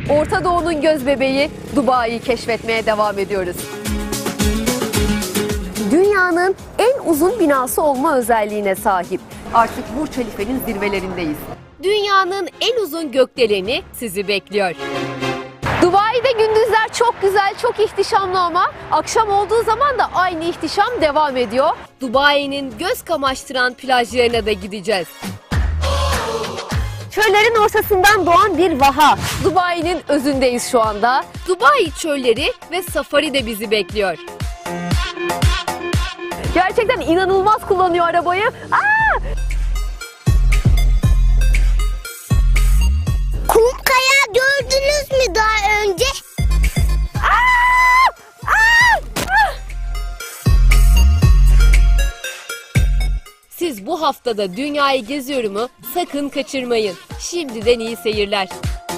Orta Doğu'nun göz bebeği Dubai'yi keşfetmeye devam ediyoruz. Dünyanın en uzun binası olma özelliğine sahip. Artık Burç Halife'nin zirvelerindeyiz. Dünyanın en uzun gökdeleni sizi bekliyor. Dubai'de gündüzler çok güzel, çok ihtişamlı ama akşam olduğu zaman da aynı ihtişam devam ediyor. Dubai'nin göz kamaştıran plajlarına da gideceğiz. Çöllerin ortasından doğan bir vaha. Dubai'nin özündeyiz şu anda. Dubai çölleri ve safari de bizi bekliyor. Gerçekten inanılmaz kullanıyor arabayı. Kum kayağı gördünüz mü daha önce? Siz bu haftada dünyayı geziyorumu sakın kaçırmayın. Şimdiden iyi seyirler.